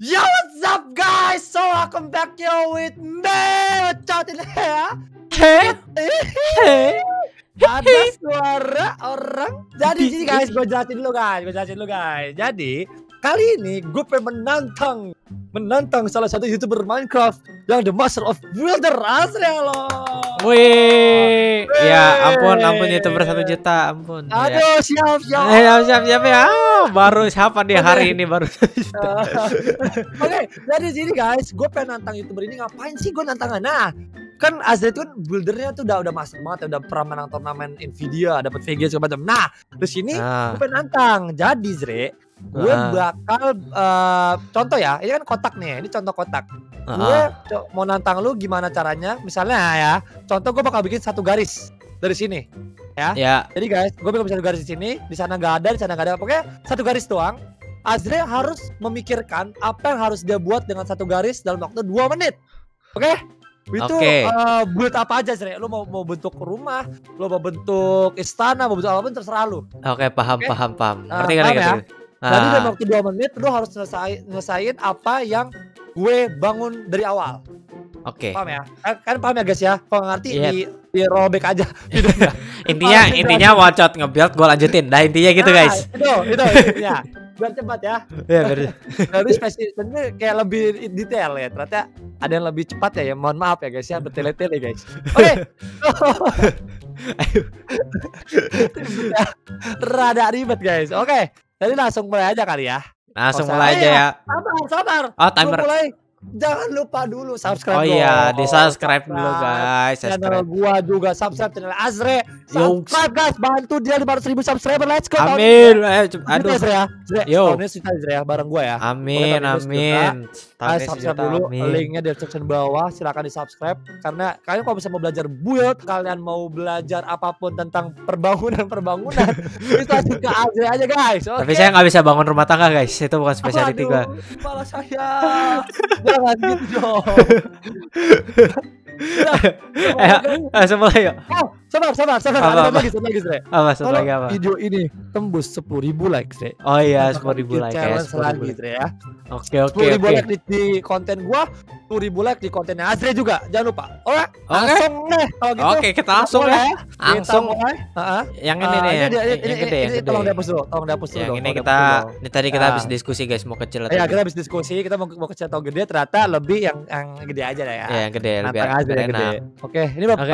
Yo, what's up guys? So welcome back here with me. Cotin ya. Ada suara orang. Jadi sini guys, gue jelasin dulu guys. Jadi kali ini gue pengen menantang salah satu YouTuber Minecraft yang the master of builder Azre lo. Wih, ya ampun YouTuber 1 juta, ampun. Aduh, siap. Siap ya. Baru siapa dia hari ini baru. Oke, jadi sini guys, gue pengen nantang YouTuber ini. Ngapain sih gue nantangnya? Nah, kan Azre itu kan buildernya tuh udah master banget, udah pernah menang turnamen Nvidia, dapat VG segala macam. Nah, di sini gue pengen nantang. Jadi Zre, gue bakal contoh ya, ini kan kotak nih, ini contoh kotak. Gue mau nantang lu gimana caranya, misalnya ya, contoh gue bakal bikin satu garis dari sini, ya. Jadi guys, gue bikin satu garis di sini, di sana nggak ada, pokoknya satu garis doang. Azre harus memikirkan apa yang harus dia buat dengan satu garis dalam waktu 2 menit, oke? Itu build apa aja Zre, lu mau bentuk rumah, lu mau bentuk istana, mau bentuk apapun terserah lu. Oke, paham. Ngerti ya? Jadi dalam waktu 2 menit lu harus nyelesain apa yang gue bangun dari awal. Oke. Paham ya? Kan paham ya guys ya? Kalau ngerti di rollback aja. intinya wacot nge-build gue lanjutin. Nah intinya gitu guys. Itu intinya. Biar cepat ya. Iya biar. Tapi spesifik kayak lebih detail ya. Ternyata ada yang lebih cepat ya. Mohon maaf ya guys ya, bertele-tele guys. Oke. Rada ribet guys. Oke. Jadi langsung mulai aja kali ya. Langsung mulai aja ya. Sabar. Oh, timer. Mulai. Jangan lupa dulu subscribe. Oh iya, di-subscribe dulu guys. Channel gua juga subscribe channel Azre. Subscribe guys, bantu dia 500.000 subscriber. Let's go. Amin. Aduh. Yo. Tahun ini susah Azre ya, bareng gua ya. Amin. Subscribe dulu, linknya di description bawah. Silakan di-subscribe karena kalian kalau bisa mau belajar build, kalian mau belajar apapun tentang perbangunan bisa ke Azre aja guys. Tapi saya nggak bisa bangun rumah tangga guys. Itu bukan spesialty gua. Kepala saya. Jangan gitu dong. Langsung mulai yuk. Sabar. Ada lagi Zre. Satu lagi apa? Video ini tembus 10.000 like Zre. Oh iya, 10.000 like ya. Challenge lagi Zre ya. Oke. 10.000 like di konten gua, 10.000 like di kontennya Azre juga. Jangan lupa. Oke. Langsung deh kalau gitu. Oke, kita langsung ya. Langsung. Yang ini nih ya. Yang gede. Tolong dihapus dulu. Yang ini tadi kita habis diskusi guys, mau kecil atau ya, kita habis diskusi, kita mau kecil atau gede, ternyata lebih yang gede aja lah ya. Iya, yang gede lebih enak. Oke,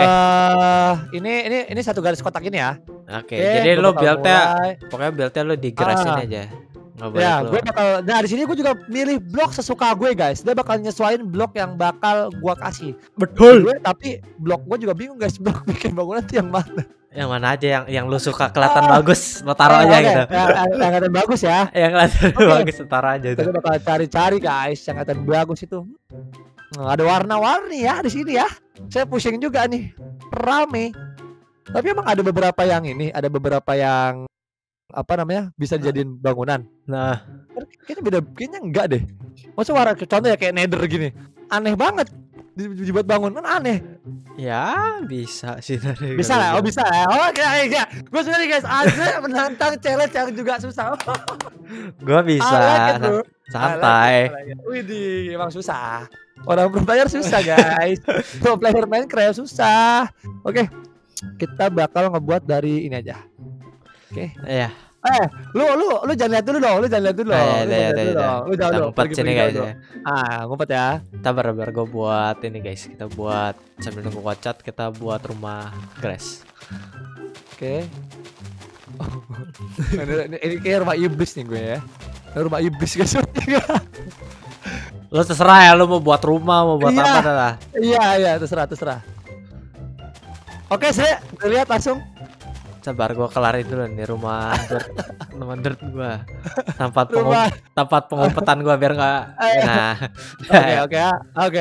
ini satu garis kotak ini ya. Oke, jadi lo buildnya pokoknya buildnya lo digerasin aja. Ya, gue bakal. Nah, di sini gue juga milih blok sesuka gue guys. Dia bakal nyesuaiin blok yang bakal gue kasih. Betul. Tapi blok gue juga bingung guys, blok bikin bangunan tuh yang mana? Yang mana aja yang lu suka kelihatan bagus, lo taruh aja gitu. Yang kelihatan bagus ya. Yang kelihatan bagus, taruh aja itu. Kita bakal cari-cari guys yang kelihatan bagus itu. Ada warna-warni ya di sini ya. Saya pusing juga nih. Rame. Tapi emang ada beberapa yang apa namanya bisa dijadiin bangunan. Nah, kayaknya enggak deh. Maksudnya warna contoh ya kayak nether gini. Aneh banget dibuat bangunan aneh. Ya, bisa sih. Bisa lah. Oke, ya. Gue suka nih guys, Azre menantang challenge yang juga susah. Gue bisa. Santai. Widih, emang susah. Orang pro player susah guys. Pro player Minecraft susah. Oke. Kita bakal ngebuat dari ini aja. Oke. Iya. Lu jangan lihat dulu dong. Lu jangan ngumpet sini guys ya. Ngumpet ya. Sabar gue buat ini guys. Kita buat sambil nunggu wacat, kita buat rumah grass. Oke. Ini kayak rumah iblis nih gue ya. Rumah iblis guys. Lo terserah ya, lo mau buat rumah, mau buat apa dah. Iya, terserah. Oke, saya lihat langsung. Sabar, gue kelarin dulu nih rumah dirt gue. Tempat pengumpetan gue biar nggak. Nah. Oke.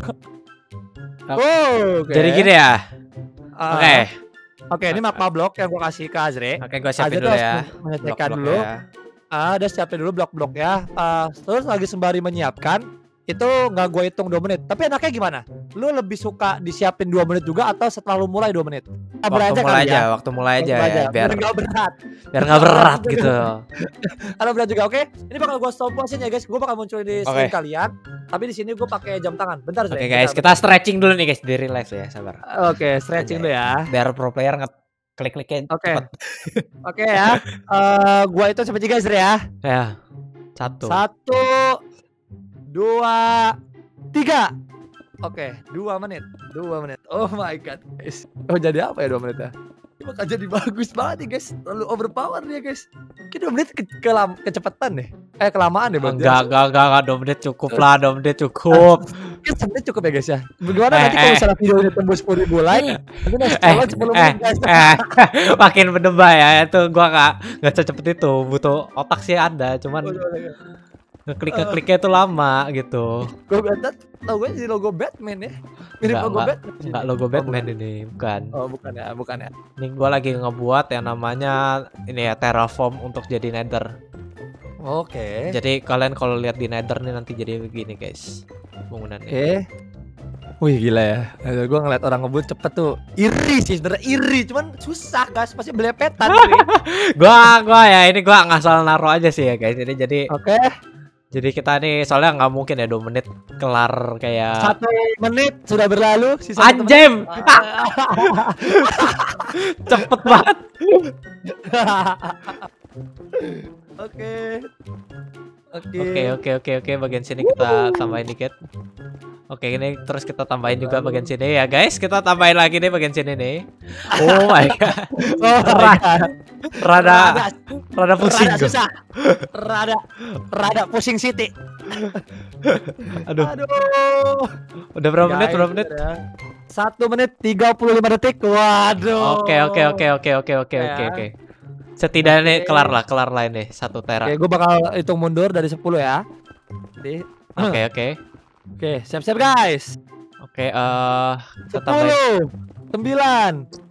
Jadi gini ya. Oke, ini magma block yang gue kasih ke Azre. Oke, gue siapin dulu ya. Mengecekkan dulu. Udah siapin dulu blok-blok ya. Terus lagi sembari menyiapkan, itu nggak gue hitung 2 menit. Tapi enaknya gimana? Lu lebih suka disiapin 2 menit juga atau setelah lu mulai 2 menit? Waktu mulai aja ya, biar nggak berat. Biar nggak berat gitu. Kalau berat juga oke. Ini bakal gue stop motion ya guys. Gue bakal muncul di screen kalian. Tapi di sini gue pakai jam tangan. Bentar Zre. Oke guys, kita stretching dulu nih guys, di relax ya, sabar. Oke, stretching dulu ya. Biar pro player klik-kliknya cepet. Oke ya. Gua itu sampai 3 Zre ya. Ya. 1 2 3. Oke, 2 menit. Oh my god, guys. Oh, jadi apa ya 2 menit ya? Ini bakal jadi bagus banget nih, guys. Terlalu overpower nih, guys. Kita 2 menit kecepatan deh. Kelamaan deh, Bang. Enggak, 2 menit cukup lah, 2 menit cukup. Kan 1 menit cukup ya, guys ya. Bagaimana nanti kalau misalnya video ini tembus 10.000 like, nanti next challenge 10 menit, guys. Makin berdebah ya. Itu gua enggak secepat itu. Butuh otak sih ada, cuman ngekliknya itu lama gitu. Gue Batman, tau gue jadi logo Batman ya. Mirip logo Batman. Enggak logo Batman ini, bukan. Oh, bukan ya. Ini gue lagi ngebuat yang namanya ini ya, terraform untuk jadi nether. Oke. Jadi kalian kalau lihat di nether nih nanti jadi begini guys, bangunannya. Wih gila ya. Gue ngeliat orang ngebut cepet tuh. Iri sih sebenernya, iri. Cuman susah guys, pasti belepetan. Gua ya ini gua ngasal naruh aja sih ya guys. Ini jadi Jadi kita nih soalnya nggak mungkin ya 2 menit kelar kayak 1 menit sudah berlalu. Anjem. Cepet banget. Oke, bagian sini kita tambahin dikit. Oke, ini terus kita tambahin juga bagian sini ya guys. Kita tambahin lagi nih bagian sini nih. Oh my god. Rada pusing. Rada pusing Siti. Aduh. Udah berapa menit? 1 menit 35 detik. Waduh. Oke. Setidaknya kelar lah ini 1 tera. Oke, gue bakal hitung mundur dari 10 ya. Oke, siap-siap guys. Oke, 10, 9, 8, 7, 6, 5, 4,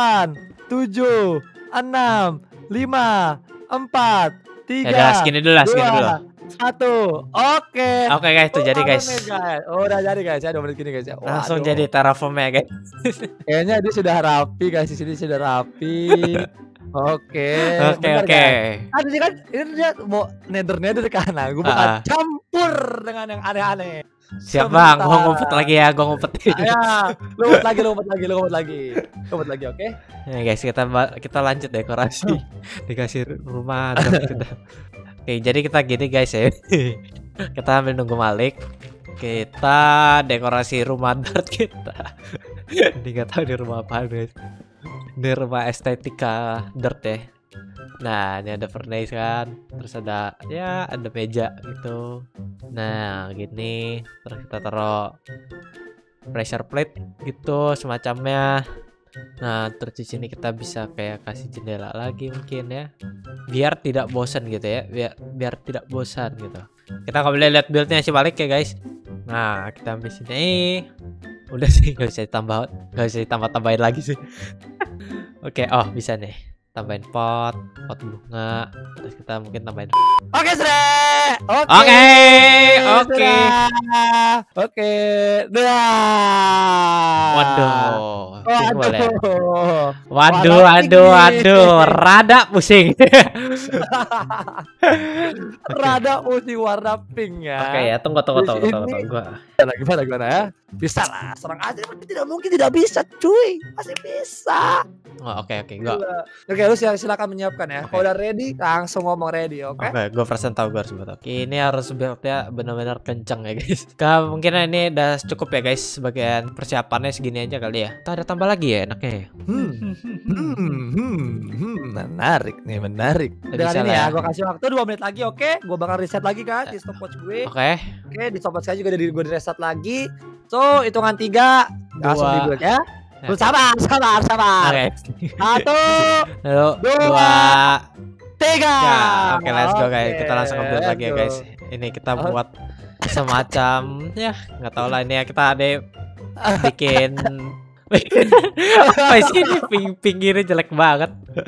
3, ya, segini dulu. 1. Oke guys, itu jadi guys. Udah jadi guys ya, 2 menit gini guys ya. Langsung jadi terraform ya guys. Kayaknya dia sudah rapi guys, di sini sudah rapi. Oke. Ini kan ini dia mau nether kan. Gue bakal campur dengan yang aneh-aneh. Siap bang, gua ngumpet lagi ya, gua ngumpetin. Ya, lu ngumpet lagi, oke? Ya guys, kita lanjut dekorasi. Dikasih rumah kita. Oke, jadi kita gini guys ya. Kita ambil nunggu Malik. Kita dekorasi rumah dirt kita. Ini nggak tahu di rumah apa guys. Ini rumah estetika dirt ya. Nah, ini ada furnace kan. Terus ada meja gitu. Nah, gini. Terus kita taruh pressure plate gitu semacamnya. Nah, terus di sini kita bisa kayak kasih jendela lagi mungkin ya. Biar tidak bosan gitu ya. Biar tidak bosan gitu. Kita nggak boleh lihat build-nya si Malik ya, guys. Nah, kita ambil sini. Udah sih, nggak bisa ditambah-tambahin lagi sih. Oke, bisa nih. Tambahin pot bunga. Terus kita mungkin tambahin. Oke, Sre. Oke. Waduh. Rada pusing. Rada pusing warna pink ya. Oke ya, tunggu gua. Gimana ya? Bisa lah, serang aja. Tidak mungkin tidak bisa, cuy. Masih bisa. Oke, gua. Oke, lu silakan menyiapkan ya. Kalau udah ready, langsung ngomong ready, oke? Oke, gua persen tahu gua harus buat. Oke, ini harus buildnya benar-benar kencang ya, guys. Mungkin ini udah cukup ya, guys. Bagian persiapannya segini aja kali ya. Kita ada tambah lagi ya enaknya ya. Menarik. Dengan ini ya, gua kasih waktu 2 menit lagi, oke? Gua bakal reset lagi kan di stopwatch gue. Oke, di stopwatch saya juga gue di reset lagi. So, hitungan 3 langsung di build ya. Sabar. Oke. 1, 2, 3. Oke, let's go guys. Kita langsung nge-build lagi ya guys. Ini kita buat semacam ya nggak tahu lah ini ya, kita ada bikin. Apa sih ini pinggirnya jelek banget.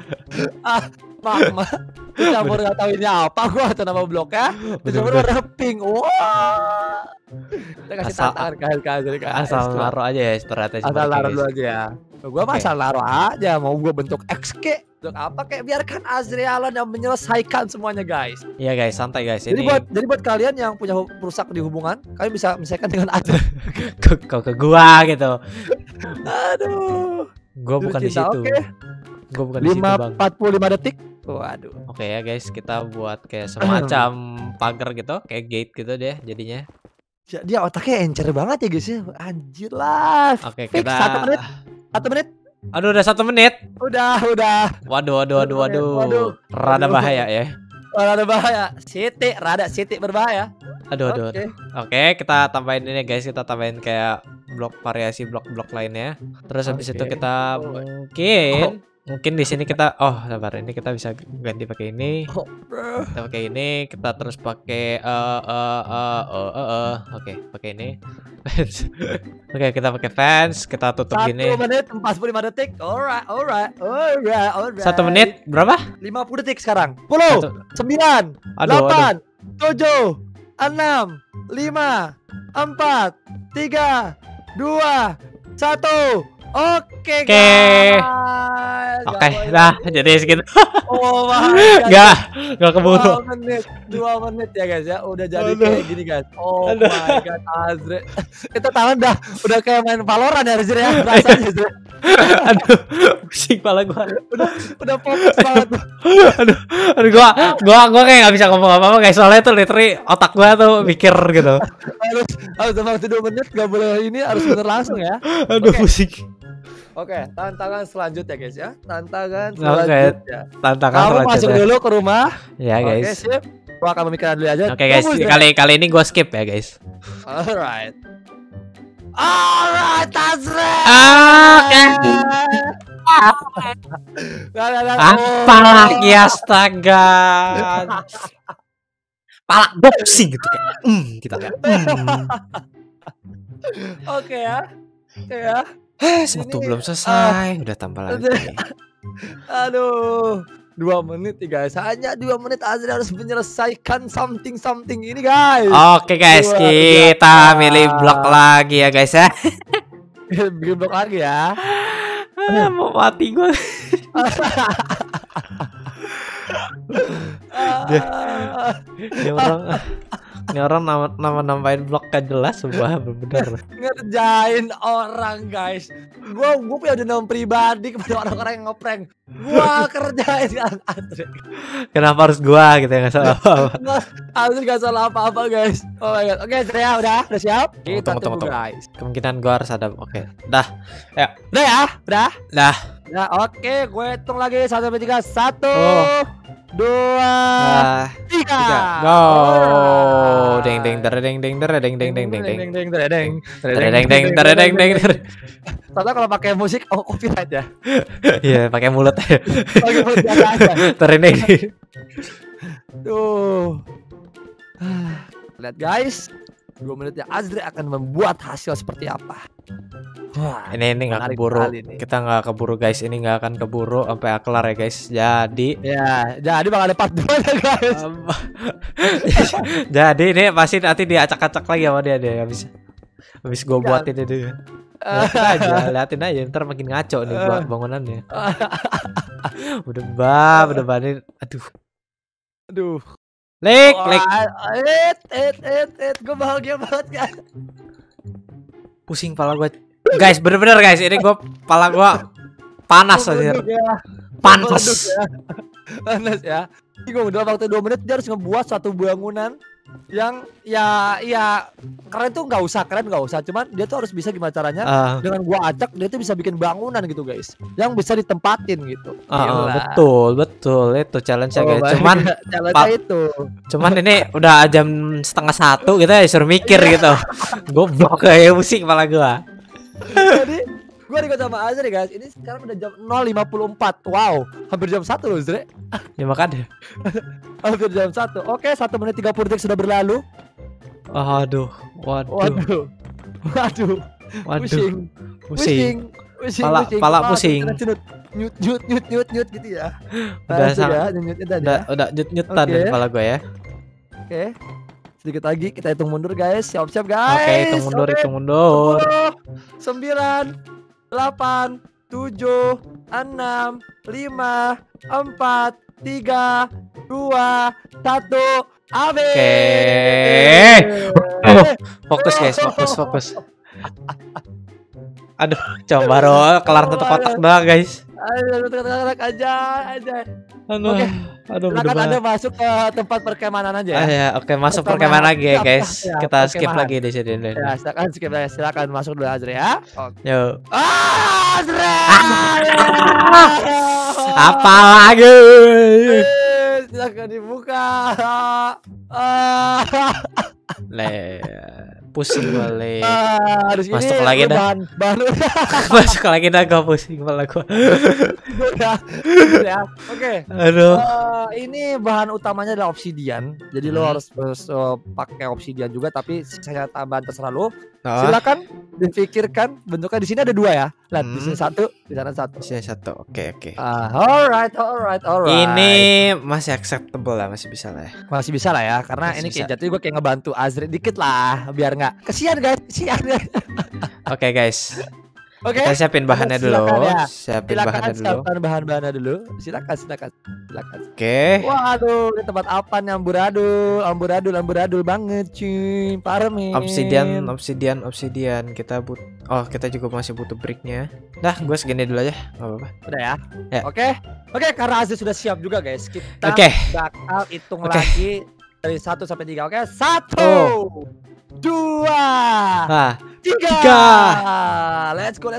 Mama, campur nggak tahu ini apa. Gua atau nama bloknya. Campur warna pink. Wah. Kita kasih Asal- tantangan ke Azri guys. Asal Coba. naruh aja ya strategi Asal mereka, naruh guys. dulu aja ya. Gua mah Oke. asal naruh aja. Mau gua bentuk X kek, bentuk apa kek, biarkan Azrialan yang menyelesaikan semuanya guys. Iya guys, santai guys. Jadi Ini buat kalian yang punya rusak di hubungan, kalian bisa menyelesaikan dengan Azri. kau ke gua gitu. Aduh. Gua bukan di Cinta, situ. oke. Gua bukan di situ, Bang. 45 detik. Waduh. Oke ya guys, kita buat kayak semacam pagar gitu, kayak gate gitu deh jadinya. Dia otaknya encer banget ya guys ya. Anjir lah. Oke, Fix, kita 1 menit. 1 menit. Aduh, udah 1 menit. Udah. Waduh. Rada bahaya ya. Rada bahaya. Siti berbahaya. Aduh. Oke. Oke, kita tambahin ini guys, kita tambahin kayak variasi blok-blok lainnya. Terus habis itu Oke. kita mungkin di sini kita sabar, ini kita bisa ganti pakai ini. Oh, bro. Kita pakai ini, kita terus pakai oke, pakai ini. Oke, kita pakai fans, kita tutup 1 gini. menit 45 detik. Alright. 1 menit berapa? 50 detik sekarang. 10, 9, Aduh. 8, 7, 6, 5, 4, 3, 2, 1. Oke, Oke. guys. Oke, nah jadi segitu. Oh my god. Gak keburu. 2 menit ya guys ya. Udah jadi Aduh. kayak gini guys. Oh Aduh. my god, Azri. Itu tangan udah kayak main Valorant ya Azri ya. Rasanya Azri. Aduh, pusing kepala gua. Udah fokus banget tuh. Aduh, gua kayak gak bisa ngomong apa-apa guys, soalnya tuh literally otak gua tuh mikir gitu. Harus waktu 2 menit gak boleh ini, harus bener langsung ya. Aduh, Oke. pusing. Oke, tantangan selanjutnya guys ya. Tantangan Oke, selanjutnya. tantangan Kamu masuk selanjutnya. dulu ke rumah. Ya Oke, guys. sip. Gua akan memikirkan dulu aja. Oke guys, Tunggu, Zre. kali ini gua skip ya guys. Alright, Azri. Oke. Nah. Apa lagi astaga? Pala gua pusing gitu kayak. Gitu kayak. Oke ya. Oke ya. Waktu belum selesai, udah tambah lagi. Aduh. 2 menit nih guys. Hanya 2 menit Azri harus menyelesaikan something ini guys. Oke guys, Luar kita biasa. milih blok lagi ya guys ya. Bikin blok lagi ya. Mau mati gue. Ini orang nambahin blok gak jelas, sebuah bener. Ngerjain orang guys. Gua punya dendam pribadi kepada orang-orang yang ngeprank. Gua kerjain kan Azri. Kenapa harus gua gitu ya, nggak salah apa-apa. Azri gak salah apa-apa guys. Oh my god. Oke, Azri ya udah siap? Kita Tunggu. tunggu guys. Kemungkinan gua harus ada. Oke, dah. Ya, Udah ya? Udah? dah. Ya oke, gue hitung lagi 1 sampai 3. 1, Oh. 2, Nah, 3. go. Deng deng deng deng deng deng deng deng deng deng. Deng. Soalnya kalau pakai musik copyright ya. Iya, pakai mulut. Pakai mulut biasa aja. Terendeng. Tuh. Lihat guys, 2 menitnya Azri akan membuat hasil seperti apa. Wah, Ini nggak menarik keburu. sekali nih. Kita nggak keburu guys. Ini nggak akan keburu sampai kelar ya guys. Jadi Ya, jadi bakal ada part 2 ya guys. jadi ini pasti nanti diacak-acak lagi sama dia deh habis gue buatin itu. Liatin aja ntar makin ngaco nih bangunannya. Udah ini. Aduh. Lek. Gue bahagia banget kan. Pusing pala gue. Guys, bener-bener guys, ini pala gue panas aja. Panas. Panas ya. Bingung dalam waktu 2 menit dia harus ngebuat satu bangunan yang ya keren tuh nggak usah, cuman dia tuh harus bisa gimana caranya dengan gua acak dia tuh bisa bikin bangunan gitu guys, yang bisa ditempatin gitu. Betul itu challenge-nya guys. Cuman ini udah jam 12:30 gitu ya, disuruh mikir gitu. Goblok kayak musik kepala gua. Jadi gue ikut sama Azri guys. Ini sekarang udah jam 0.54. Wow, hampir jam 1 loh Azri. Ya makanya. Hampir jam 1. Oke, 1 menit 30 detik sudah berlalu. Waduh. Pusing. Pala pusing. Nyut gitu ya. Udah nyut-nyutan Oke. kepala gue ya. Oke. sedikit lagi kita hitung mundur guys. Siap-siap guys. Oke, hitung mundur, hitung mundur. 10, 9, 8, 7, 6, 5, 4, 3, 2, 1. Abe. Oke. Fokus guys, fokus. Aduh, coba baru kelar satu kotak doang guys. Aja. Aduh, Oke. aduh, Silakan Anda masuk ke tempat perkemanan aja ya. ya, oke, masuk Perkemanan. perkemanan lagi ya guys. Ya, Kita skip perkemanan. lagi di sini. Ya, silakan skip ya. Silakan masuk dulu Azri ya. Oke. Yuk. Azri. Apa lagi? Silakan dibuka. Le, pusing balik. Di sini Masuk lagi dah. bahan Masuk lagi dah, gak pusing kepala gua. ya. Oke. Aduh. Ini bahan utamanya adalah obsidian. Jadi lo harus pakai obsidian juga, tapi saya tambahan terserah lo. Oh, Silakan dipikirkan bentuknya. Di sini ada 2 ya. Lihat di sini 1, di sana 1. sini satu. Oke. Alright. Ini masih acceptable lah, masih bisa lah ya. masih bisa lah ya, karena Masih ini kayak bisa. jatuh gue kayak ngebantu Azri dikit lah, biar nggak kesian guys. Oke guys, Oke. kita siapin bahannya dulu. Silakan ya. Siapin Silakan bahannya dulu. siapkan bahan-bahannya dulu. Silakan. Oke. Waduh, ini tempat apa nih? Amburadul banget cuy. Parmen. Obsidian. Kita juga masih butuh bricknya. Dah, gue segini dulu aja. Gak apa-apa. Udah ya. Ya. Oke, karena Azri sudah siap juga guys. Kita Oke. bakal hitung Oke. lagi dari 1 sampai 3. Oke, 1, Oh. 2, Nah, 3. Let's go.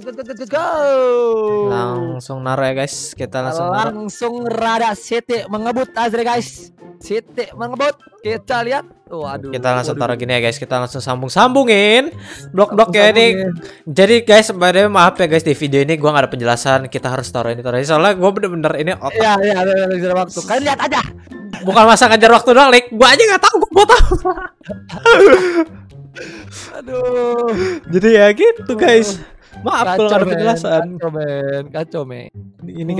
langsung naruh ya guys. Kita langsung naruh. Langsung rada Siti mengebut Azri guys. Siti mengebut. Kita lihat. Waduh. Kita langsung taruh gini ya guys. Kita langsung sambungin blok-bloknya ini. Jadi guys, sebenarnya maaf ya guys, di video ini gua nggak ada penjelasan. Kita harus taruh ini. Soalnya gua bener-bener ini otak. Iya, ada waktu. Kalian lihat aja. Bukan masa ngajar waktu doang, Lik. Gua aja nggak tahu, gua buat apa. Aduh. Jadi ya gitu guys. Maaf kalau nggak ada penjelasan. Kacau men. Ini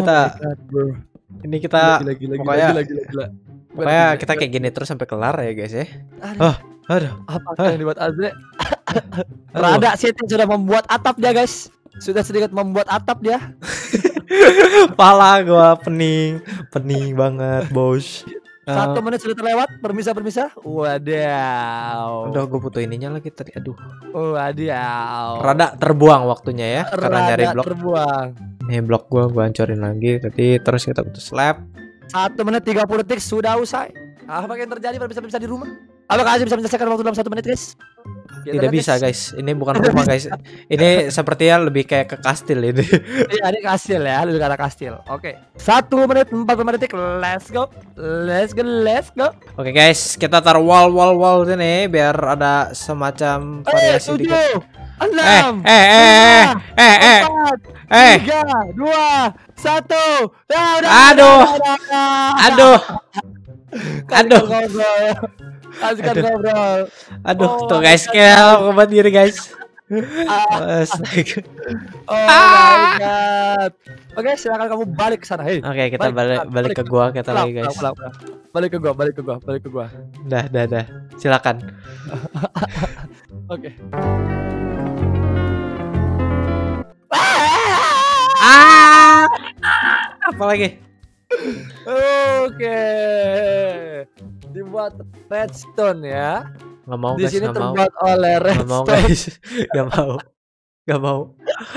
kita pokoknya kita kayak gini terus sampai kelar ya guys ya. Aduh. Apa yang dibuat Azri? Rada Siti sudah membuat atap dia guys. Sudah sedikit membuat atap dia. Pala gua pening banget, bos. 1 menit sudah terlewat. Permisa. Wadaw. Udah, gue butuh ininya lagi tadi. Aduh. Wadaw. Rada terbuang waktunya ya karena nyari blok. Terbuang. Nih blok gua hancurin lagi tadi, terus kita butuh slab. 1 menit 30 detik sudah usai. Apa yang terjadi bisa di rumah? Apakah Azri bisa menyelesaikan waktu dalam 1 menit guys? Tidak bisa guys. Ini bukan rumah guys. Ini sepertinya lebih kayak ke kastil ini. Iya, ini kastil ya, lebih ke arah kastil. Oke. 1 menit 45 detik. Let's go. Oke guys, kita taruh wall sini biar ada semacam variasi 7, dikit. 6, 3, 2, 1. Ya udah. Aduh. Ngobrol. Aduh, Oh, tuh guys, kayak obat diri guys. Astaga. Oh my god. Oke, silakan kamu balik ke sana. Hei. Oke, kita balik ke gua kita lagi guys. Pulang. Balik ke gua. Dah. Silakan. Oke. Apa lagi? Oke. Dibuat redstone ya. Nggak mau Di guys, sini nggak mau. terbuat oleh Nggak mau redstone. guys. Nggak mau.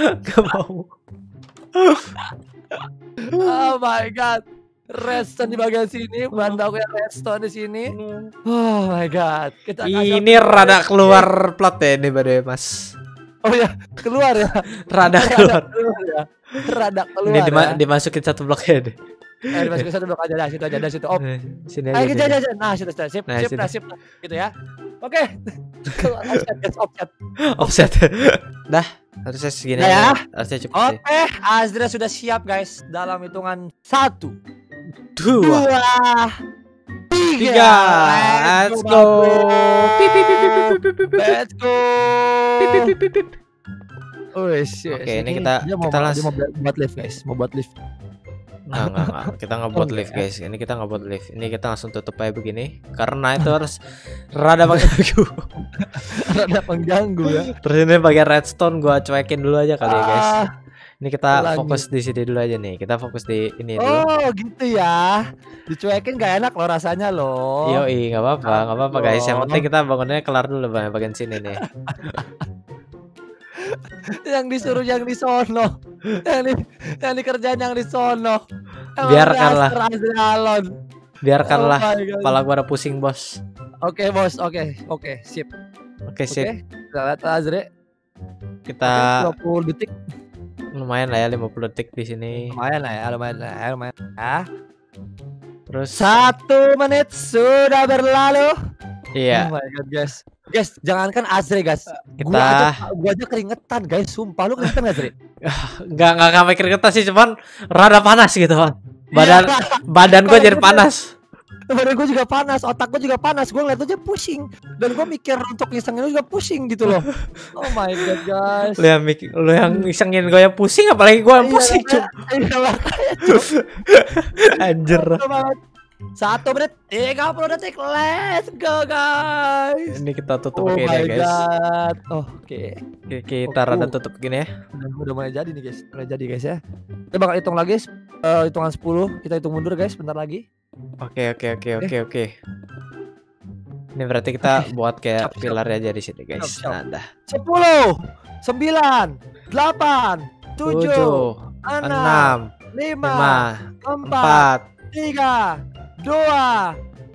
Oh my god. Redstone di bagian sini, bahan bakunya redstone di sini. Oh my god. Kita Ini rada keluar plot ya ini badai mas. Oh ya, keluar ya. Rada keluar. ya. Rada keluar. Ini ya. dimasukin satu bloknya deh. Dimasukin satu blok aja dah, situ aja. Oh. Sini Ayo aja. kita aja. Nah, sudah sip. Nah, sini. Sip. Gitu ya. Oke. Offset. Offset. Dah, harusnya segini Nah, ya. aja. Harusnya cukup sih. Oke, Azra sudah siap guys dalam hitungan 1, 2, 2, 3. 3. Let's go. Let's go. Oke, ini kita langsung mau buat lift guys, mau buat lift. Enggak. Kita nggak buat lift guys. Ini kita nggak buat lift. Ini kita langsung tutup aja begini. Karena itu harus rada mengganggu. Rada mengganggu ya. Terus ini bagian redstone gua cuekin dulu aja kali ya guys. Ini kita Ulangi. fokus di sini dulu aja nih. Kita fokus di ini dulu. Oh gitu ya. Dicuekin gak enak loh rasanya loh. Yoi, nggak apa-apa guys. Yang penting kita bangunnya kelar dulu bagian sini nih. Yang disuruh yang di sono. Yang dikerjain yang di sono. Biarkanlah. Biarkanlah. Oh my God. Kepala gua ada pusing bos. Oke bos, oke, sip. Oke sip. Oke, kita lihat Azre. Kita 20 detik. lumayan lah ya 50 detik di sini. Lumayan lah ya. Terus 1 menit sudah berlalu. iya. Oh my God, guys. Guys, jangankan Azre, guys. Kita Gua aja keringetan, guys. Sumpah lu keringetan gak, Azre? nggak sampai keringetan sih, cuman rada panas gitu kan. Badan gue jadi panas. Badan gue juga panas, otak gue juga panas. Gue ngeliat aja pusing. Dan gue mikir untuk ngisengin lu juga pusing gitu loh. Oh my God, guys. Lu yang ngisengin gue yang pusing, apalagi gue yang pusing cuy. Anjir. 1 menit 30 detik. Let's go, guys. Ini kita tutup Oh begini my ya guys. God. Oh, oke. Kita rada tutup gini ya. Udah mulai jadi nih, guys. Mulai jadi, guys ya. Kita bakal hitung lagi. Hitungan 10. Kita hitung mundur, guys. Bentar lagi. Oke. Ini berarti kita buat kayak pilar aja di sini guys. Siap. Nah, dah. 10, 9, 8, 7, 6, 5, 4, 3, 2, 1.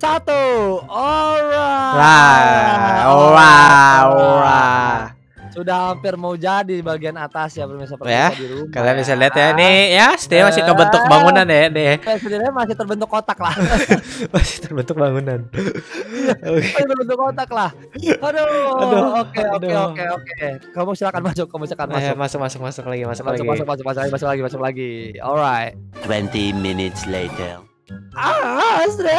Alright. Sudah hampir mau jadi bagian atas ya pemirsa Ya, di rumah. kalian bisa lihat ya. Ini ya, setia masih kebentuk bangunan ya, nih. Sebenarnya masih terbentuk kotak lah. Masih terbentuk bangunan. Oke. Masih terbentuk kotak lah. Aduh. Oke. Kamu silakan masuk. Masuk lagi. Masuk lagi. Alright. 20 minutes later. Azre.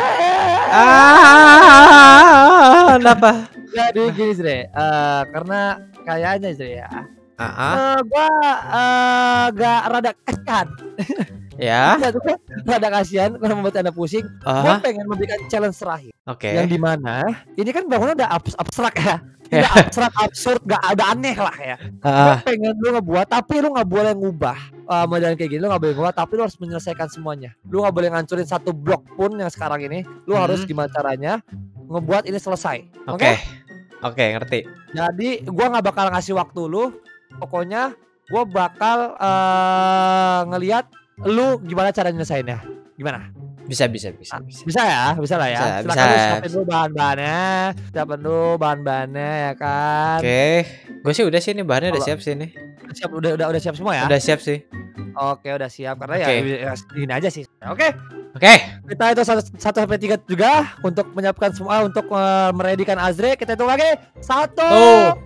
Kenapa? Jadi gini Zre, karena kayaknya Zre ya, gua gak rada kasihan. Ya. Rada kasihan karena membuat anda pusing. Gua pengen memberikan challenge terakhir. Oke. Yang dimana ini kan bangunan udah abstrak ya. Udah abstrak, absurd, gak ada aneh lah ya. Gua pengen lu ngebuat, tapi lu gak boleh ngubah model kayak gini. Lu gak boleh ngubah, tapi lu harus menyelesaikan semuanya. Lu gak boleh ngancurin satu blok pun yang sekarang ini. Lu harus gimana caranya ngebuat ini selesai. Oke, ngerti. Jadi gua nggak bakal ngasih waktu lu. Pokoknya gua bakal ngelihat lu gimana cara nyelesainnya. Gimana? Bisa. Bisa lah ya. Silakan lu siapin dulu bahan-bahannya ya kan. Oke. Gue sih udah sih, ini bahannya udah siap sih ini. Siap, udah siap semua ya? Udah siap sih. Oke, udah siap karena ya gini aja sih. Oke. Kita itu 1 sampai 3 juga untuk menyiapkan semua untuk meredikan Azre. Kita hitung lagi. 1 2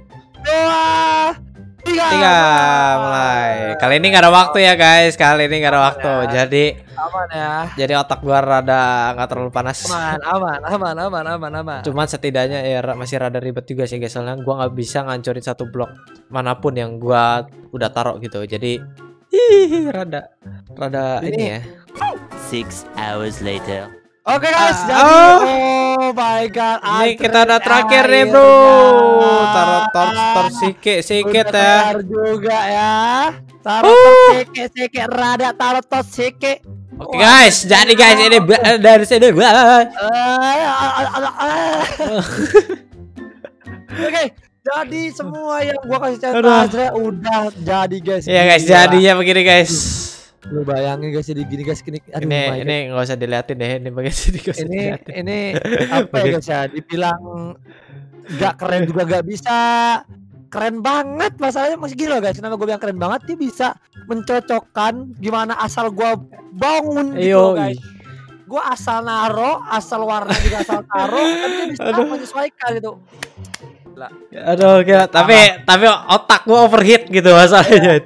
3 mulai. Kali ini nggak ada waktu ya guys. Jadi aman ya. Jadi otak gua rada nggak terlalu panas. Aman. Cuman setidaknya ya masih rada ribet juga sih guys. Soalnya gua nggak bisa ngancurin satu blok manapun yang gua udah taruh gitu. Jadi rada ini ya. 6 hours later. Oke guys, jadi oh my God, ini kita udah terakhir nih bro. Taruh sikit ya. Juga ya. Taruh sikit rada taruh sikit. Oke guys, jadi guys ini dari sini gua. Oke, jadi semua yang gua kasih contoh udah jadi guys. Iya guys, jadinya begini guys. Lu bayangin guys jadi gini guys ini nggak usah diliatin deh, ini bagian sini ini apa ya guys ya, dibilang nggak keren juga nggak bisa, keren banget masalahnya masih gini loh guys. Kenapa gue bilang keren banget? Dia bisa mencocokkan gimana asal gue bangun gitu loh guys. Gue asal naro, asal warna juga asal taruh, tapi dia bisa menyesuaikan gitu. Aduh, tapi otak gue overheat gitu masalahnya itu.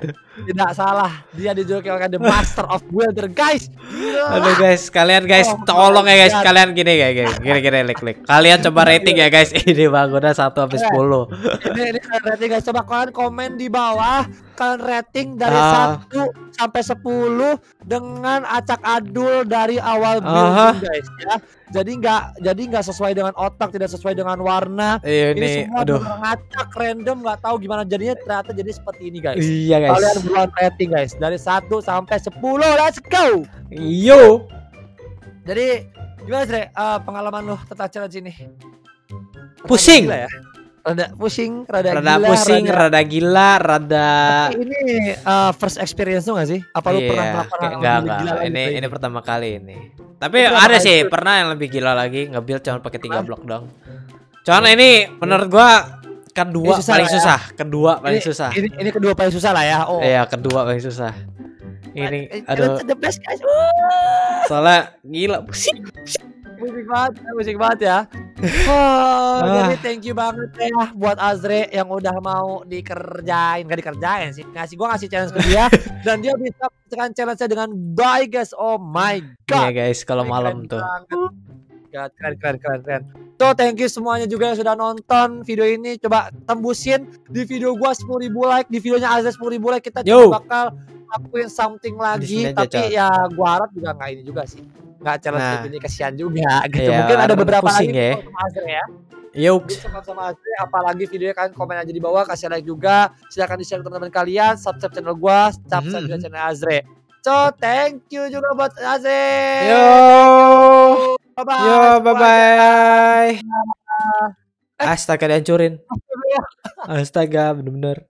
Tidak salah, dia dijuluki oleh The Master of Builder, guys. Gila. Aduh guys, kalian guys, Oh tolong ya my guys, God. kalian gini klik. Kalian coba rating ya guys. Ini bangunnya 1 sampai 10. Ini kalian rating guys, coba kalian komen di bawah. Kalian rating dari Ah. 1 sampai 10 dengan acak adul dari awal Aha. building guys ya. Jadi nggak sesuai dengan otak, tidak sesuai dengan warna. Iya Ini nih, semua aduh. bener ngacak random, nggak tahu gimana jadinya, ternyata jadi seperti ini guys. Iya guys. Kalian buruan rating guys dari 1 sampai 10, let's go. Yo. Jadi gimana sih pengalaman lo tentang challenge ini? Pusing. Gila ya? Rada pusing, rada Rada gila, pusing, rada- rada gila, rada Tapi ini first experience tuh gak sih? Apa lu pernah melakukan hal yang enggak. lebih gila lagi Ini dari ini pertama kali ini. Tapi Itu ada apa sih, itu? pernah yang lebih gila lagi nge-build cuma pakai 3 Hah? blok dong. Cuman ini menurut gua kedua Ini susah paling lah ya. susah, kedua paling susah. Ini kedua paling susah lah ya. Oh. Iya, kedua paling susah. Ini aduh, the best guys. soalnya gila pusing. Musik banget ya. Oh, Ah. jadi thank you banget ya buat Azre yang udah mau dikerjain, gak dikerjain sih. Gua ngasih challenge ke dia dan dia bisa menyelesaikan challenge-nya dengan baik guys. Oh my Iya god. guys, kalau Keren malam tuh. banget. Keren. So thank you semuanya juga yang sudah nonton video ini. Coba tembusin di video gua 10.000 like, di videonya Azre 10.000 like. Kita Yo. coba bakal lakuin something lagi. sini aja, Tapi Cok. ya gua harap juga nggak ini juga sih. Nggak challenge Nah. kayak gini, kesian juga gitu. Iya, Mungkin ada karena beberapa pusing lagi ya. sama Azre ya. Yuk. Bisa sama Azre, apalagi videonya kalian komen aja di bawah, kasih like juga. Silakan di-share ke teman-teman kalian, subscribe channel gua, subscribe juga channel Azre. So, thank you juga buat Azre. Yo. Bye-bye. Yo, bye semuanya. bye. Astaga, dihancurin. Astaga, bener-bener.